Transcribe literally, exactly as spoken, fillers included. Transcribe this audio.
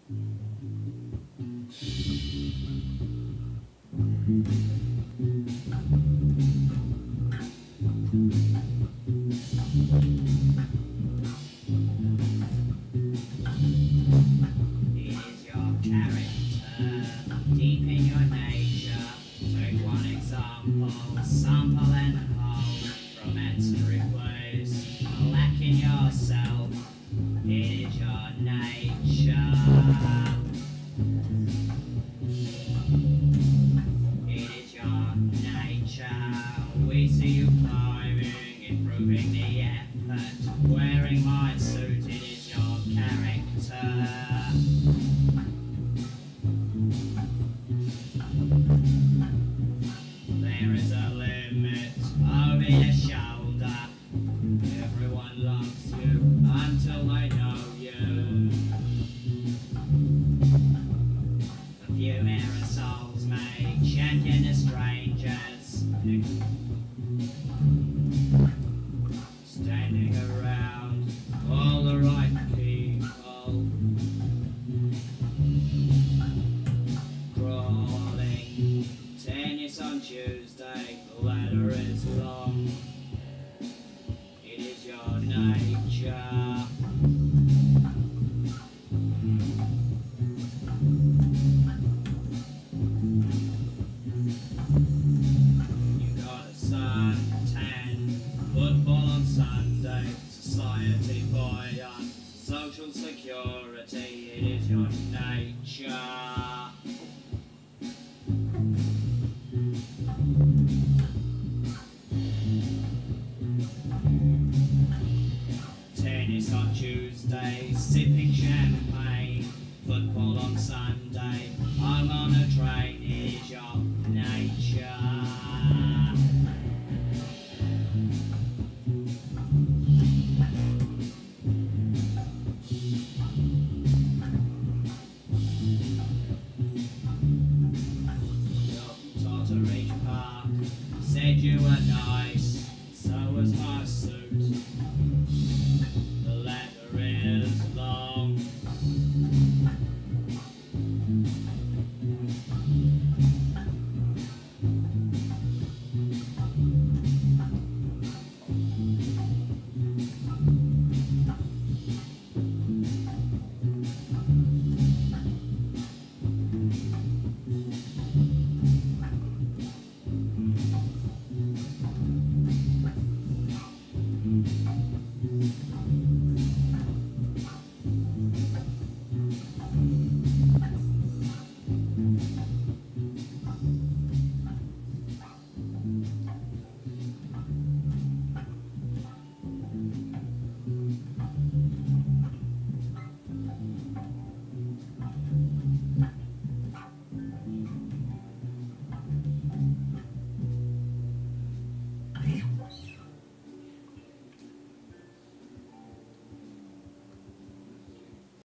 is your character, deep in your nature. Take one example, sample and hold from answering clues. Lack in yourself, it is your nature. It is your nature. We see you climbing, improving the effort. Wearing my suit, it is your character. There is a limit over your shoulder. Everyone loves you until they know you. A few aerosols may champion the strangers, standing around all the right people, crawling. Tennis on Tuesday, the ladder is long. It is your nature. You got a suntan, football on Sunday, society boy on social security. It is your nature. Tennis on Tuesday, sipping champagne, football on Sunday.